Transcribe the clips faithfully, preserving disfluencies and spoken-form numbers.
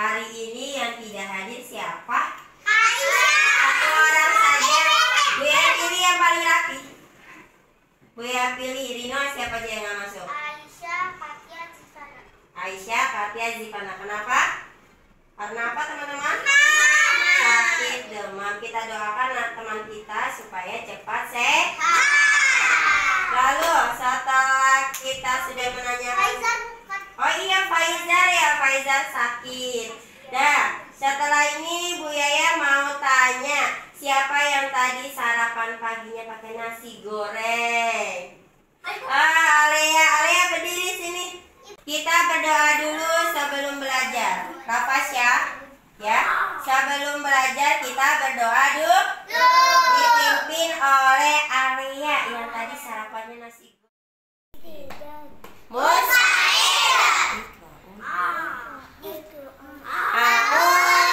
Hari ini yang tidak hadir siapa? Aisyah. Satu orang saja. Buya pilih yang paling rapi. Buya pilih Rino, siapa aja yang nggak masuk? Aisyah, Katia, Zifana. Aisyah, Katia, Zifana. Kenapa? Karena apa teman-teman? Sakit demam. Kita doakan teman kita supaya cepat sehat. Lalu setelah kita sudah menanyakan, oh iya Faizar ya, Faizar sakit. Nah, setelah ini Bu Yaya mau tanya, siapa yang tadi sarapan paginya pakai nasi goreng? Ah, Alea, Alea berdiri sini. Kita berdoa dulu sebelum belajar. Rapas ya, ya. Sebelum belajar kita berdoa dulu. Dipimpin oleh Alea yang tadi sarapannya nasi goreng. Mustahil. Aku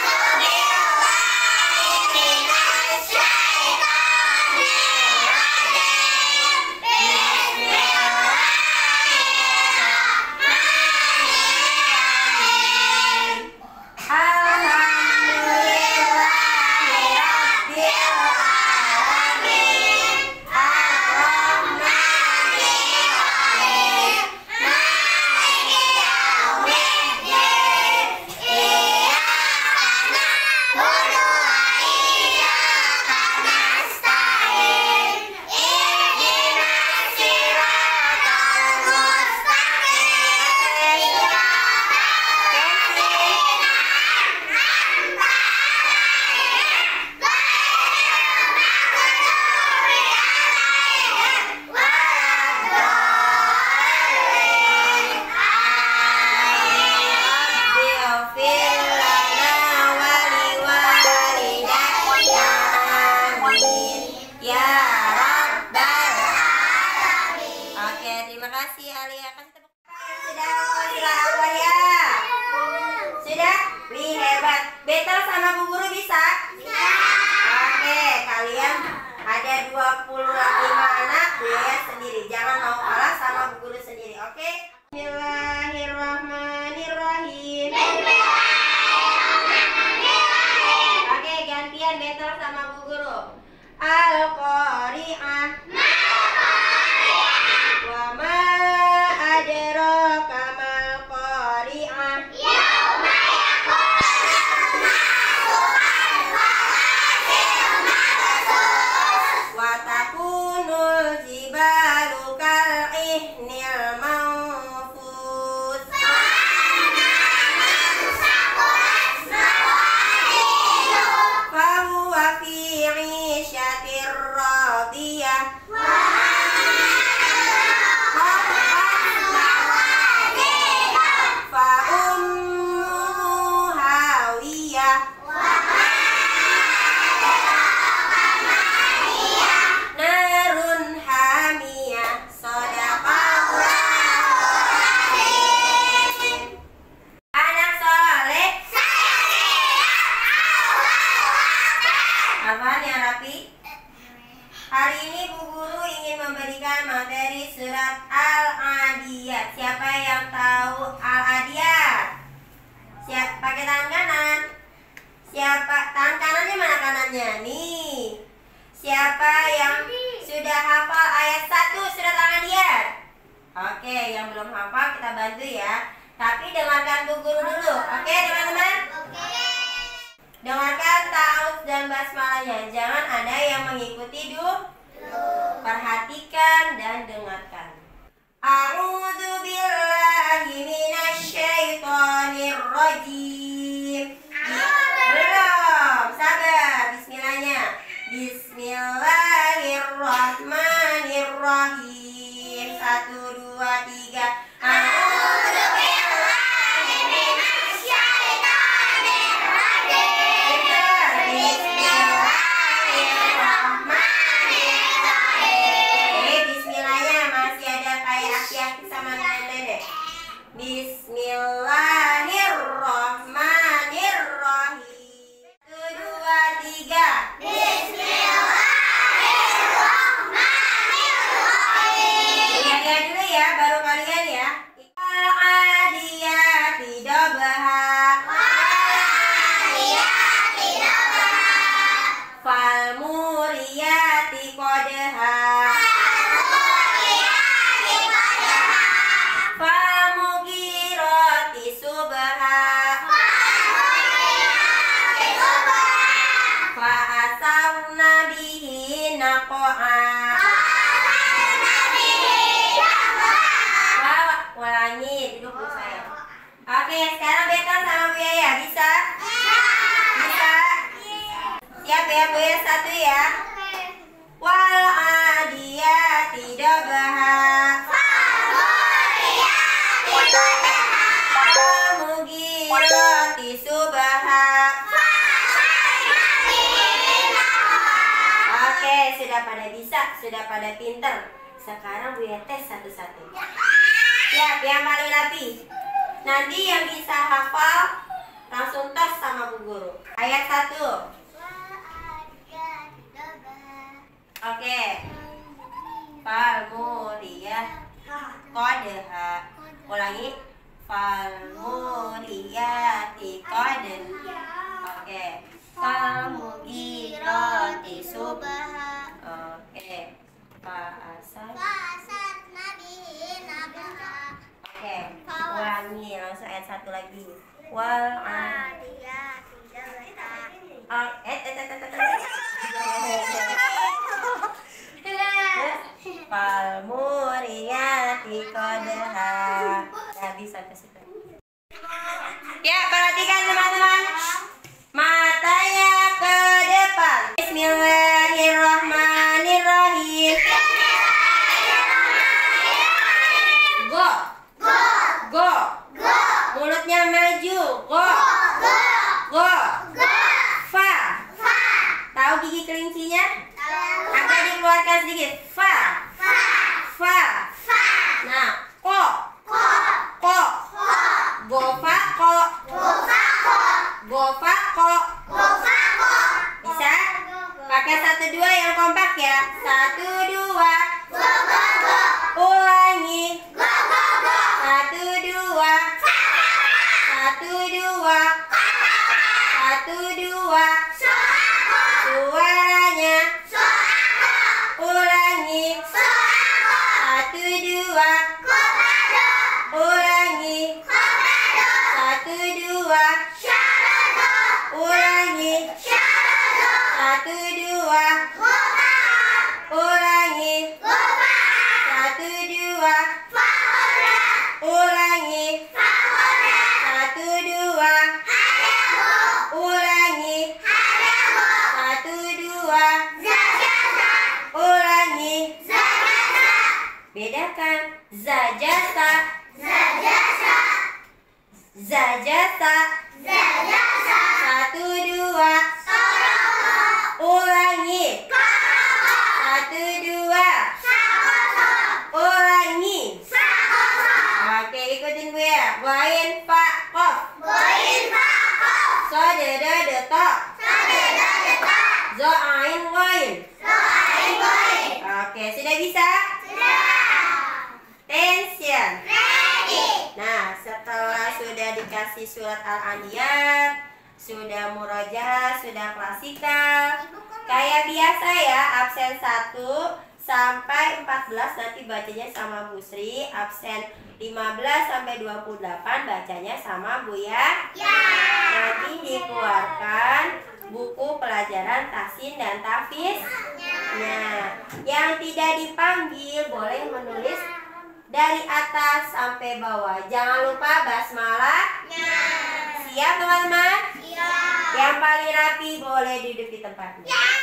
Betel sama Bu Guru bisa? Bisa. Oke, kalian ada dua puluh lima anak, Bu Yaya sendiri. Jangan mau kalah sama Bu Guru sendiri, oke? Bismillahirrahmanirrahim. Bismillahirrahmanirrahim. Oke, gantian Betel sama Bu Guru. Al-Qari'ah. Wa ma adraka mal qari'ah. Watakunul jibalu kal ihnil manfus. Fahuwa fi 'ishatir radiyah. Fa ummuhu hawiyah. Narun hamiyah. Shadaqallahu azim. Anak soleh. Apaan yang rapi? Hari ini Bu Guru ingin memberikan materi surat Al-Adiyat. Siapa yang tahu Al-Adiyat? Siapa pakai tangan kanan? Siapa tangan kanannya mana kanannya? Nih. Siapa yang sudah hafal ayat satu surat Al-Adiyat? Oke, yang belum hafal kita bantu ya. Tapi dengarkan Bu Guru dulu. Oke, teman-teman? Dengarkan ta'awudz dan basmalahnya. Jangan ada yang mengikuti dulu. Perhatikan dan dengarkan. A'udzu billahi minasyaitonir rajim. Belum, sabar. Bismillahnya. Bismillahirrahmanirrahim. Satu, dua, tiga. A'udzu billahi minasyaitonir rajim. Bismillahirrahmanirrahim. Eh, bismillahnya masih ada kayak aki-aki sama nenek-nenek. Bismillahirrahmanirrahim. naqa'a. Wow, ulangi, duduk Bu saya. Oke, sekarang Beta sama Bu Yaya bisa? Bisa? Siap ya Bu ya, satu ya. Wal adiyati dabha. Mugirati subha. Oke, sudah pada bisa, sudah pada pinter. Sekarang Bu ya tes satu-satu. Siap, yang paling rapi. Nanti yang bisa hafal langsung tes sama Bu Guru. Ayat satu. Oke. Falmuriyah qadha. Ulangi. Falmuriyati qadha. Oke. Falmugirati subha. Oke. Fa'asar. Oke. Ulangi langsung ayat satu lagi. Wal adiyati dabha. Oh, eh eh eh eh. Falmuriyati qadha. Ya bisa ke situ. Ya, perhatikan teman-teman. Matanya ke depan. Bismillahirrahmanirrahim. Go. Go. Go. Go. Mulutnya maju. Go. Go. Go. Go. Fa. Fa. Tahu gigi kelincinya? Agak dikeluarkan sedikit. Fa. Fa. Fa. Fa. Nah, ko. Ko. Ko. Go fa ko. Go fa ko. Go fa ko. Go fa ko. Bisa? Pakai satu dua yang kompak ya. Satu dua. Go go go. Ulangi. Go go go. Satu dua. Satu dua. Satu dua. Suaranya. Ulangi. Satu dua. Ulangi. Satu dua. Ulangi. Satu dua. Ulangi. Satu dua. Ulangi. Satu dua. Ulangi. Satu dua. Ulangi. Bedakan. Zajasa. Zajasa. Satu dua. Ulangi. Satu dua. Ulangi. Oke, ikutin Bu ya. Ghain fa qaf. Sadada data. Za ain ghain. Oke, sudah bisa? Tension. Nah, setelah sudah dikasih surat Al-Adiyat, sudah murajaah, sudah klasikal, kayak biasa ya, absen satu sampai empat belas nanti bacanya sama Bu Sri, absen lima belas sampai dua puluh delapan bacanya sama Bu ya. Nanti dikeluarkan buku pelajaran tahsin dan tahfiz. Nah, yang tidak dipanggil boleh menulis dari atas sampai bawah. Jangan lupa basmalah. Siap teman-teman? Yang paling rapi boleh duduk di tempatnya.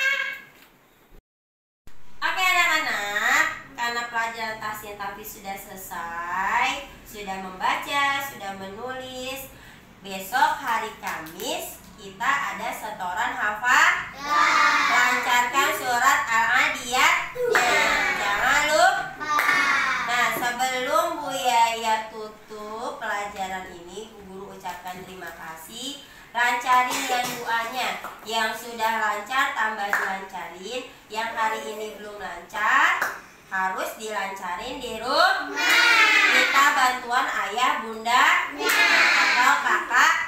Oke anak-anak, karena pelajaran tahsin tahfiz sudah selesai, sudah membaca, sudah menulis. Besok hari Kamis kita ada setoran hafal. Lancarkan surat Al-Adiyat. Jangan lupa. Nah, sebelum Bu Yaya tutup pelajaran ini, Bu Guru ucapkan terima kasih. Lancarin dan doanya. Yang sudah lancar tambah dilancarin. Yang hari ini belum lancar harus dilancarin di rumah. Kita bantuan ayah, bunda, atau kakak